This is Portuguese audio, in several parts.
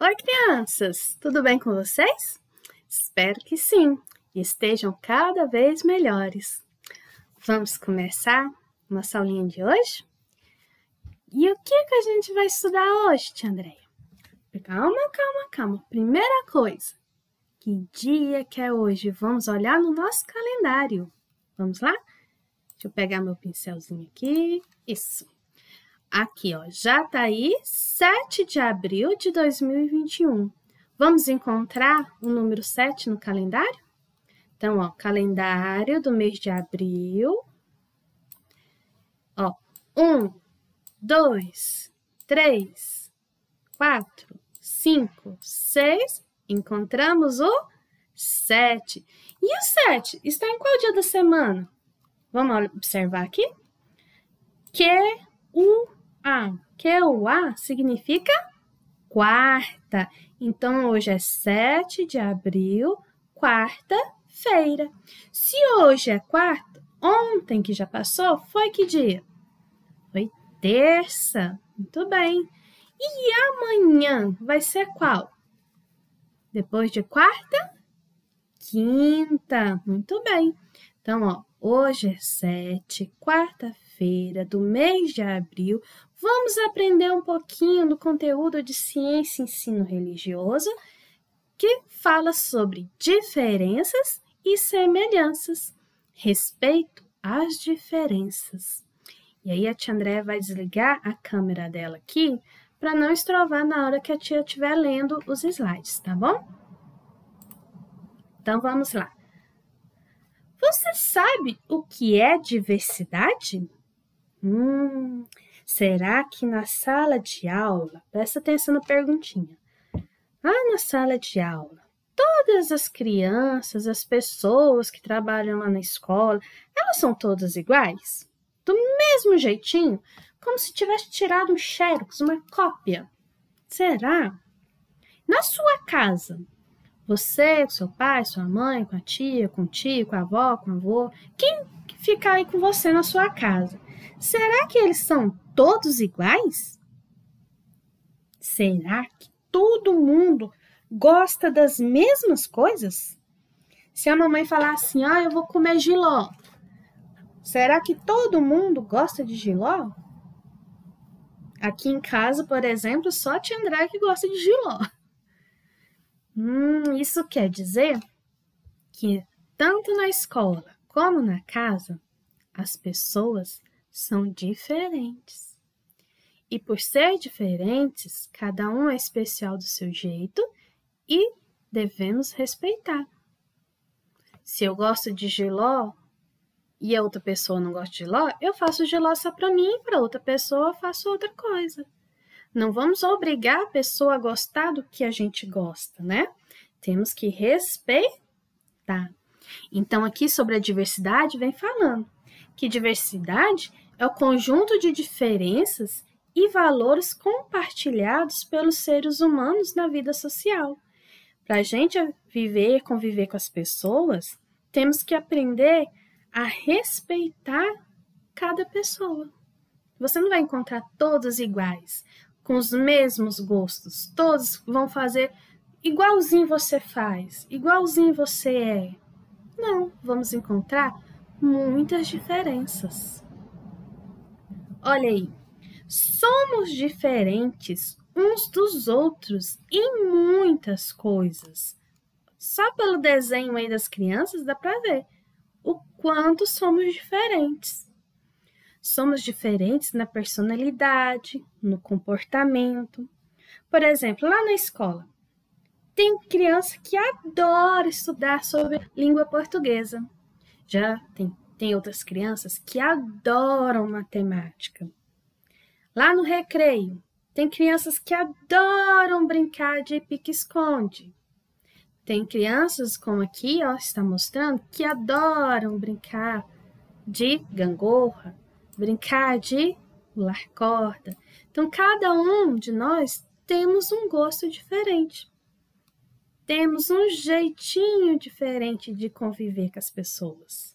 Oi, crianças! Tudo bem com vocês? Espero que sim, e estejam cada vez melhores. Vamos começar nossa aulinha de hoje? E o que a gente vai estudar hoje, tia Andréia? Calma. Primeira coisa, que dia que é hoje? Vamos olhar no nosso calendário. Vamos lá? Deixa eu pegar meu pincelzinho aqui. Isso. Aqui, ó, já tá aí 7 de abril de 2021. Vamos encontrar o número 7 no calendário? Então, ó, calendário do mês de abril. Ó, 1, 2, 3, 4, 5, 6. Encontramos o 7. E o 7 está em qual dia da semana? Vamos observar aqui. QUA significa quarta. Então, hoje é 7 de abril, quarta-feira. Se hoje é quarta, ontem que já passou, foi que dia? Foi terça. Muito bem. E amanhã vai ser qual? Depois de quarta? Quinta. Muito bem. Então, ó, hoje é 7, quarta-feira do mês de abril. Vamos aprender um pouquinho do conteúdo de ciência e ensino religioso, que fala sobre diferenças e semelhanças. Respeito às diferenças. E aí a tia Andréia vai desligar a câmera dela aqui para não estrovar na hora que a tia estiver lendo os slides, tá bom? Então, vamos lá. Você sabe o que é diversidade? Será que na sala de aula, presta atenção na perguntinha, na sala de aula, todas as crianças, as pessoas que trabalham lá na escola, elas são todas iguais? Do mesmo jeitinho, como se tivesse tirado um xerox, uma cópia. Será? Na sua casa, você, com seu pai, sua mãe, com a tia, com o tio, com a avó, com o avô, quem fica aí com você na sua casa? Será que eles são todos iguais? Será que todo mundo gosta das mesmas coisas? Se a mamãe falar assim, eu vou comer jiló, será que todo mundo gosta de jiló? Aqui em casa, por exemplo, só a tia Andréia que gosta de jiló. Isso quer dizer que tanto na escola como na casa, as pessoas são diferentes. E por ser diferentes, cada um é especial do seu jeito e devemos respeitar. Se eu gosto de jiló e a outra pessoa não gosta de jiló, eu faço jiló só para mim e para outra pessoa eu faço outra coisa. Não vamos obrigar a pessoa a gostar do que a gente gosta, né? Temos que respeitar. Então, aqui sobre a diversidade, vem falando que diversidade é o conjunto de diferenças e valores compartilhados pelos seres humanos na vida social. Para a gente conviver com as pessoas, temos que aprender a respeitar cada pessoa. Você não vai encontrar todos iguais, com os mesmos gostos. Todos vão fazer igualzinho você faz, igualzinho você é. Não, vamos encontrar muitas diferenças. Olha aí, somos diferentes uns dos outros em muitas coisas. Só pelo desenho aí das crianças dá para ver o quanto somos diferentes. Somos diferentes na personalidade, no comportamento. Por exemplo, lá na escola, tem criança que adora estudar sobre língua portuguesa. Já tem outras crianças que adoram matemática. Lá no recreio, tem crianças que adoram brincar de pique-esconde. Tem crianças, como aqui está mostrando, que adoram brincar de gangorra, brincar de pular corda. Então, cada um de nós temos um gosto diferente. Temos um jeitinho diferente de conviver com as pessoas.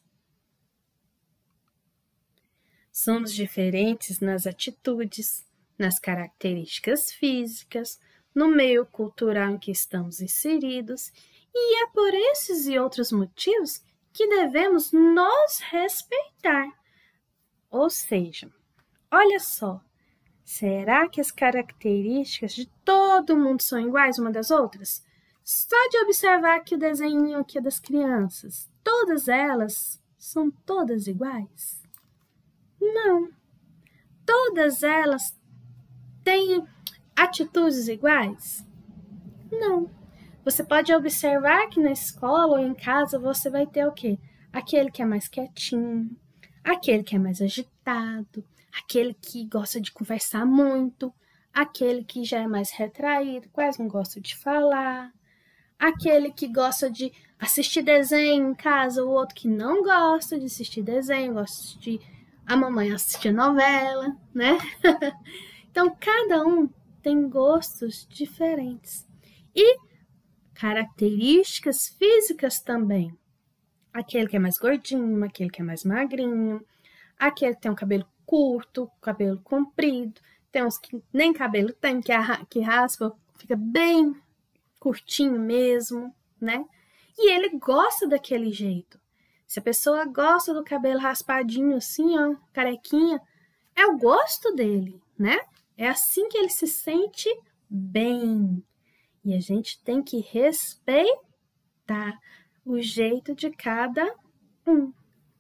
Somos diferentes nas atitudes, nas características físicas, no meio cultural em que estamos inseridos, e é por esses e outros motivos que devemos nos respeitar. Ou seja, olha só, será que as características de todo mundo são iguais uma das outras? Só de observar aqui o desenho aqui das crianças, todas elas são todas iguais? Não. Todas elas têm atitudes iguais? Não. Você pode observar que na escola ou em casa você vai ter o quê? Aquele que é mais quietinho, aquele que é mais agitado, aquele que gosta de conversar muito, aquele que já é mais retraído, quase não gosta de falar, aquele que gosta de assistir desenho em casa, o outro que não gosta de assistir desenho, gosta de a mamãe assistir novela, né? Então, cada um tem gostos diferentes. E características físicas também. Aquele que é mais gordinho, aquele que é mais magrinho, aquele que tem um cabelo curto, cabelo comprido, tem uns que nem cabelo tem, que raspa, fica bem curtinho mesmo, né? E ele gosta daquele jeito. Se a pessoa gosta do cabelo raspadinho assim, ó, carequinha, é o gosto dele, né? É assim que ele se sente bem. E a gente tem que respeitar o jeito de cada um.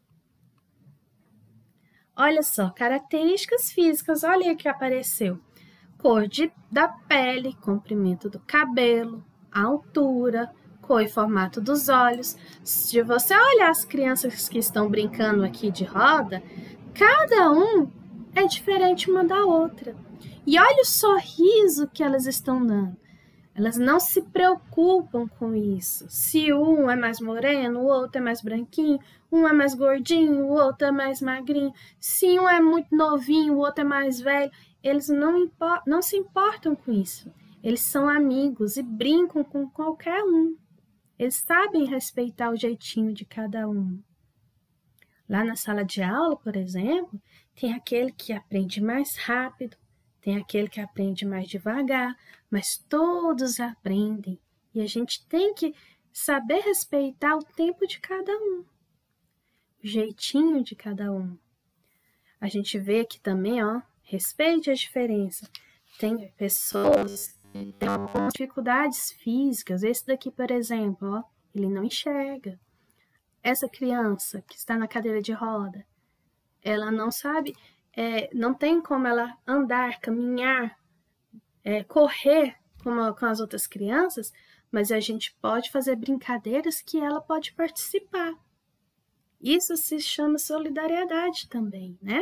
Olha só, características físicas, olha aí que apareceu. Cor da pele, comprimento do cabelo, altura, cor e formato dos olhos. Se você olhar as crianças que estão brincando aqui de roda, cada um é diferente uma da outra. E olha o sorriso que elas estão dando. Elas não se preocupam com isso. Se um é mais moreno, o outro é mais branquinho, um é mais gordinho, o outro é mais magrinho. Se um é muito novinho, o outro é mais velho. Eles não se importam com isso. Eles são amigos e brincam com qualquer um. Eles sabem respeitar o jeitinho de cada um. Lá na sala de aula, por exemplo, tem aquele que aprende mais rápido, tem aquele que aprende mais devagar, mas todos aprendem. E a gente tem que saber respeitar o tempo de cada um, o jeitinho de cada um. A gente vê aqui também, ó, respeite a diferença. Tem pessoas que têm algumas dificuldades físicas. Esse daqui, por exemplo, ó, ele não enxerga. Essa criança que está na cadeira de roda, ela não sabe, não tem como ela andar, caminhar, correr com as outras crianças, mas a gente pode fazer brincadeiras que ela pode participar. Isso se chama solidariedade também, né?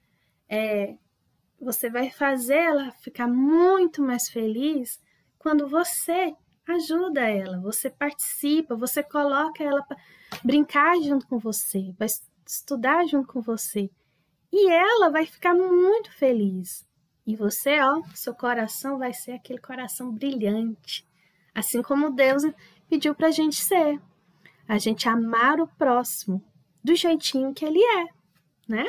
Você vai fazer ela ficar muito mais feliz quando você ajuda ela, você participa, você coloca ela para brincar junto com você, vai estudar junto com você. E ela vai ficar muito feliz. E você, ó, seu coração vai ser aquele coração brilhante. Assim como Deus pediu para a gente ser. A gente amar o próximo do jeitinho que ele é, né?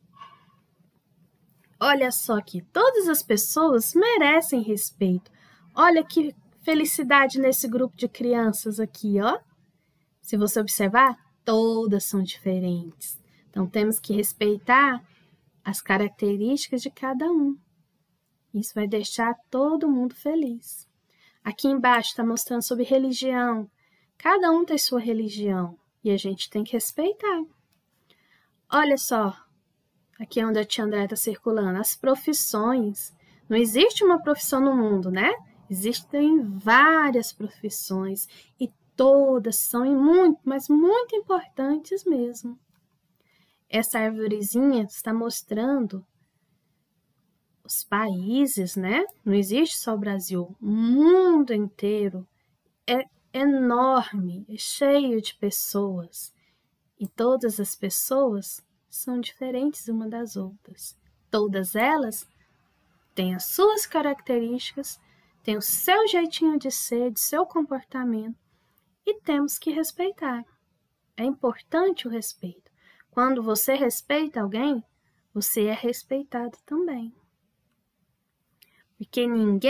Olha só que todas as pessoas merecem respeito. Olha que felicidade nesse grupo de crianças aqui, ó. Se você observar, todas são diferentes. Então, temos que respeitar as características de cada um. Isso vai deixar todo mundo feliz. Aqui embaixo está mostrando sobre religião. Cada um tem sua religião e a gente tem que respeitar. Olha só, aqui onde a tia André está circulando, as profissões. Não existe uma profissão no mundo, né? Existem várias profissões e todas são muito, mas muito importantes mesmo. Essa arvorezinha está mostrando os países, né? Não existe só o Brasil, o mundo inteiro é enorme, é cheio de pessoas. E todas as pessoas são diferentes uma das outras. Todas elas têm as suas características, têm o seu jeitinho de ser, de seu comportamento, e temos que respeitar. É importante o respeito. Quando você respeita alguém, você é respeitado também. Porque ninguém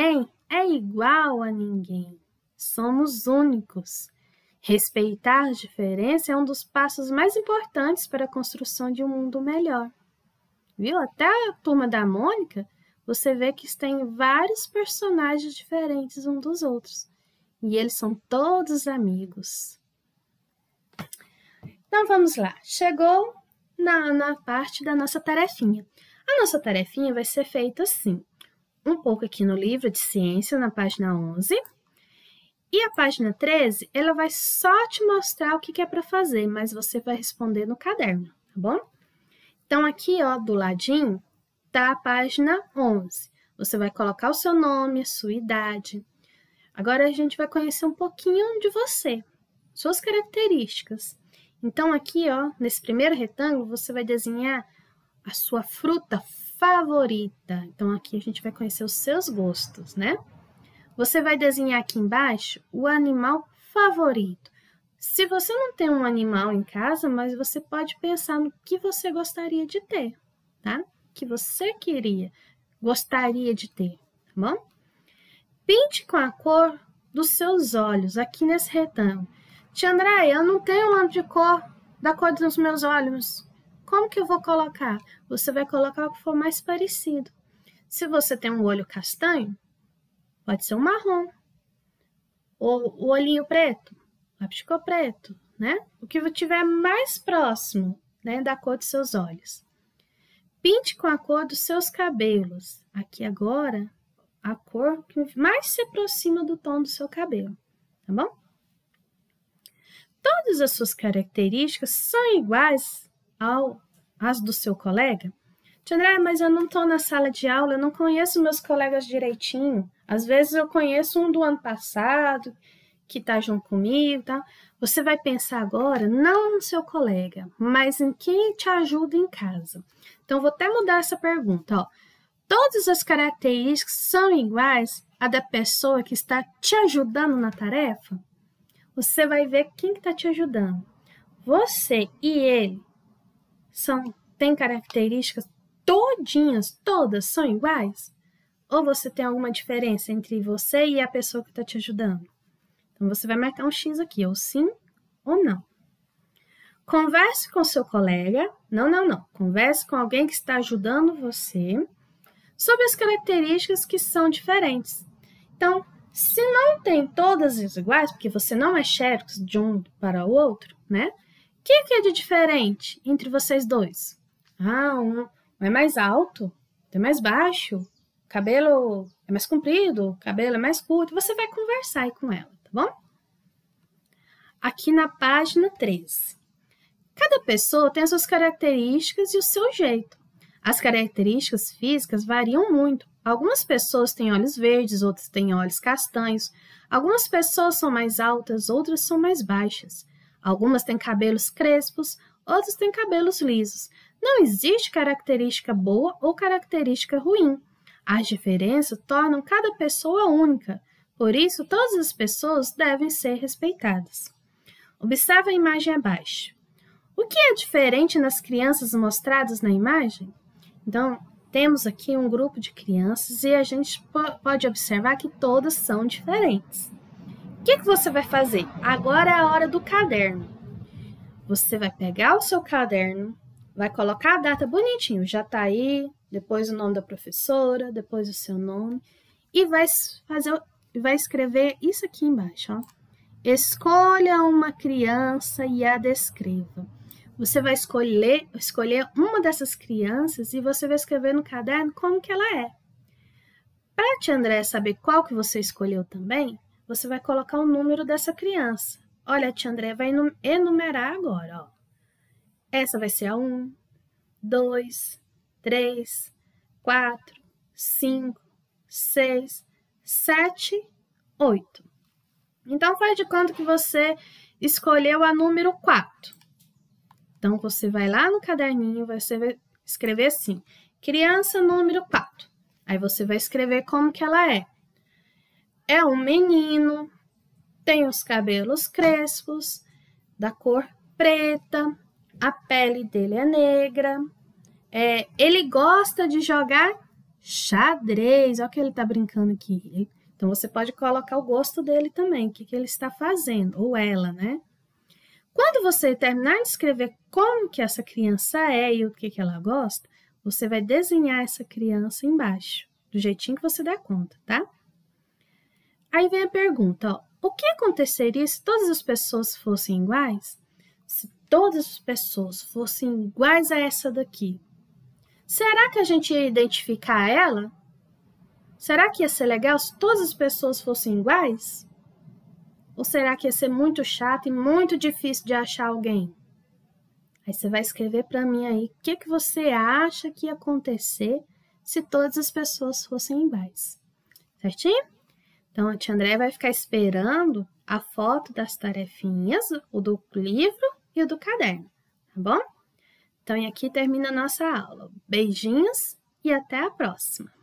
é igual a ninguém. Somos únicos. Respeitar a diferença é um dos passos mais importantes para a construção de um mundo melhor. Viu? Até a turma da Mônica, você vê que tem vários personagens diferentes uns dos outros. E eles são todos amigos. Então, vamos lá. Chegou na parte da nossa tarefinha. A nossa tarefinha vai ser feita assim. Um pouco aqui no livro de ciência, na página 11. E a página 13, ela vai só te mostrar o que é para fazer, mas você vai responder no caderno, tá bom? Então, aqui, ó, do ladinho, tá a página 11. Você vai colocar o seu nome, a sua idade. Agora, a gente vai conhecer um pouquinho de você, suas características. Então, aqui, ó, nesse primeiro retângulo, você vai desenhar a sua fruta favorita. Então, aqui a gente vai conhecer os seus gostos, né? Você vai desenhar aqui embaixo o animal favorito. Se você não tem um animal em casa, mas você pode pensar no que você gostaria de ter, tá? Que você gostaria de ter, tá bom? Pinte com a cor dos seus olhos aqui nesse retângulo. Tia Andréia, eu não tenho lâmpada de cor da cor dos meus olhos. Como que eu vou colocar? Você vai colocar o que for mais parecido. Se você tem um olho castanho, pode ser um marrom. Ou o olhinho preto, lápis de cor preto, né? O que tiver mais próximo, né, da cor dos seus olhos. Pinte com a cor dos seus cabelos. Aqui agora, a cor que mais se aproxima do tom do seu cabelo, tá bom? Todas as suas características são iguais às do seu colega? Tia Andréia, mas eu não estou na sala de aula, eu não conheço meus colegas direitinho. Às vezes eu conheço um do ano passado, que está junto comigo, tá? Você vai pensar agora não no seu colega, mas em quem te ajuda em casa. Então, vou até mudar essa pergunta, ó. Todas as características são iguais à da pessoa que está te ajudando na tarefa? Você vai ver quem está te ajudando. Você e ele têm características todas são iguais? Ou você tem alguma diferença entre você e a pessoa que está te ajudando? Então, você vai marcar um X aqui, ou sim ou não. Converse com seu colega. Não. Converse com alguém que está ajudando você sobre as características que são diferentes. Então, se não tem todas as iguais, porque você não é xerox de um para o outro, né? O que é de diferente entre vocês dois? Um é mais alto, outro é mais baixo, o cabelo é mais comprido, o cabelo é mais curto. Você vai conversar aí com ela, tá bom? Aqui na página 13. Cada pessoa tem as suas características e o seu jeito. As características físicas variam muito. Algumas pessoas têm olhos verdes, outras têm olhos castanhos. Algumas pessoas são mais altas, outras são mais baixas. Algumas têm cabelos crespos, outras têm cabelos lisos. Não existe característica boa ou característica ruim. As diferenças tornam cada pessoa única. Por isso, todas as pessoas devem ser respeitadas. Observe a imagem abaixo. O que é diferente nas crianças mostradas na imagem? Então, temos aqui um grupo de crianças e a gente pode observar que todas são diferentes. O que você vai fazer? Agora é a hora do caderno. Você vai pegar o seu caderno, vai colocar a data bonitinho, já está aí, depois o nome da professora, depois o seu nome, e vai escrever isso aqui embaixo, ó. Escolha uma criança e a descreva. Você vai escolher uma dessas crianças e você vai escrever no caderno como que ela é. Para a tia Andréia saber qual que você escolheu também, você vai colocar o número dessa criança. Olha, a tia Andréia vai enumerar agora, ó. Essa vai ser a 1, 2, 3, 4, 5, 6, 7, 8. Então, faz de conta que você escolheu a número 4. Então, você vai lá no caderninho, você vai escrever assim, criança número 4. Aí, você vai escrever como que ela é. É um menino, tem os cabelos crespos, da cor preta, a pele dele é negra, ele gosta de jogar xadrez. Olha o que ele tá brincando aqui. Ele Então, você pode colocar o gosto dele também, o que ele está fazendo, ou ela, né? Quando você terminar de escrever como que essa criança é e o que ela gosta, você vai desenhar essa criança embaixo, do jeitinho que você der conta, tá? Aí vem a pergunta, ó, o que aconteceria se todas as pessoas fossem iguais? Se todas as pessoas fossem iguais a essa daqui, será que a gente ia identificar ela? Será que ia ser legal se todas as pessoas fossem iguais? Ou será que ia ser muito chato e muito difícil de achar alguém? Aí você vai escrever para mim aí o que você acha que ia acontecer se todas as pessoas fossem iguais. Certinho? Então, a tia Andréia vai ficar esperando a foto das tarefinhas, o do livro e o do caderno, tá bom? Então, e aqui termina a nossa aula. Beijinhos e até a próxima!